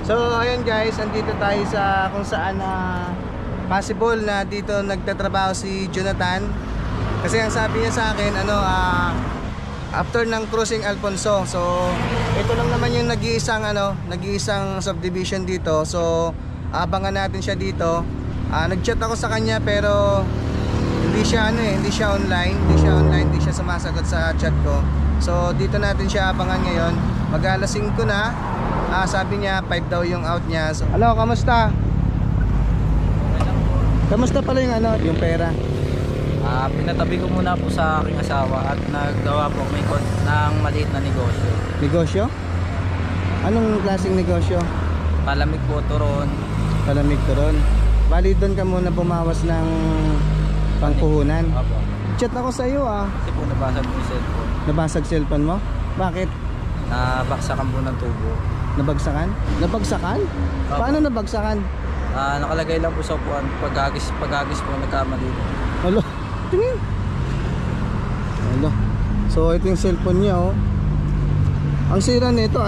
So ayun guys, andito tayo sa kung saan possible na dito nagtatrabaho si Jonathan. Kasi ang sabi niya sa akin, after ng Cruising Alfonso. So ito lang naman yung nag-iisang subdivision dito. So abangan natin siya dito. Nag-chat ako sa kanya pero hindi siya online, hindi siya sumasagot sa chat ko. So dito natin siya abangan ngayon. Mag-alas 5 na. Sabi niya 5 daw yung out niya. So, hello, kamusta? Kamusta pala yung pera? Pinatabi ko muna po sa aking asawa at naggawa po kami ng maliit na negosyo. Negosyo? Anong klaseng negosyo? Palamig po turon. Palamig turon. Bali doon ka muna bumawas ng pangpuhunan. Opo. Chat ako sa iyo Kasi po nabasag po yung cellphone. Nabasag cellphone mo? Bakit? Nabaksakan po ng tubo. Nabagsakan? Nabagsakan? Opo. Paano nabagsakan? Nakalagay lang po sa upuan. Pag-agis po nagkamali. Alo, tingin. Alo. So ito yung cellphone niya Ang sira nito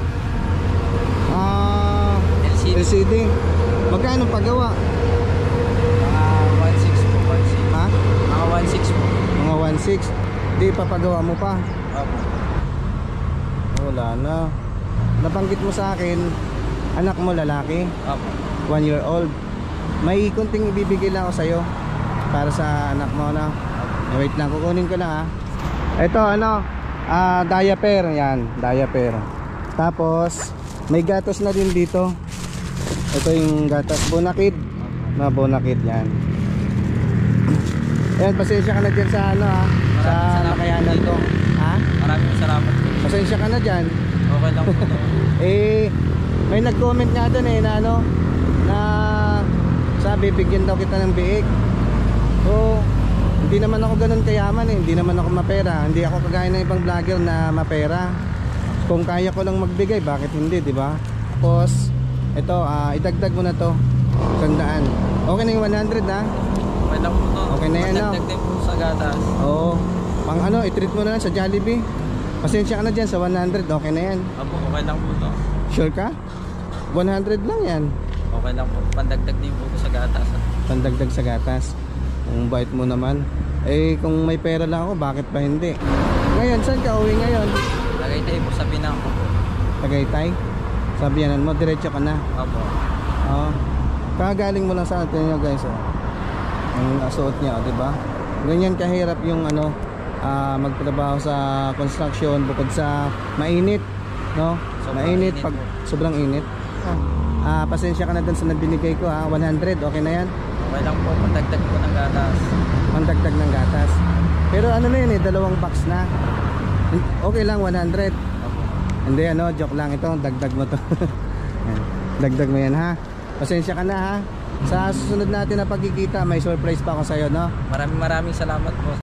LCD. Magkano paggawa? Mga 1.6 po. 1.6. Ha? Mga 1.6 po. Mga 1.6. Di papagawa mo pa? Opo. Wala na. Nabanggit mo sa akin, anak mo lalaki, Opo. 1 year old. May kunting ibibigay lang ako sa'yo para sa anak mo na. Wait lang, kukunin ko lang Ito diaper. Yan, diaper. Tapos may gatas na din dito. Ito yung gatas, Bonakid. Bonakid yan. Ayan, pasensya ka na dyan sa sa nakayanan ko. Maraming salamat po. Pasensya ka na dyan. Okay lang po. May nag-comment nga doon na sabi bigyan daw kita ng biik. So hindi naman ako ganun kayaman hindi naman ako mapera. Hindi ako kagaya ng ibang vlogger na mapera. Kung kaya ko lang magbigay, bakit hindi, di ba? Tapos ito, idagdag mo na to 100. Okay na yung 100 Okay lang po to. Okay na yan Magdagdag din po sa gatas. Oo. Pang i-treat mo na lang sa Jollibee. Pasensya ka na dyan sa 100. Okay na yan. Opo, okay lang po to. Sure ka? 100 lang yan. Okay lang po. Pandagdag din po sa gatas. Pandagdag sa gatas. Ang bait mo naman. Kung may pera lang ako, bakit pa hindi? Ngayon, saan ka uwi ngayon? Tagaytay po sa Binangko po. Tagaytay? Sabihanan mo, diretso ka na. Opo. Oo. Kagaling mo lang sa atin nyo guys. Ang suot niya, di ba? Ganyan kahirap yung magtrabaho sa construction bukod sa mainit, no? Mainit pag sobrang init. Pasensya ka na dun sa nabinigay ko 100, okay na yan? Okay lang po, pandagdag po ng gatas. Pandagdag ng gatas. Pero na yun dalawang box na. Okay lang 100. Opo. Hindi joke lang ito, dagdag mo to. Dagdag mo yan Pasensya ka na Sa susunod natin na pagkikita, may surprise pa ako sa'yo, no? Maraming salamat po.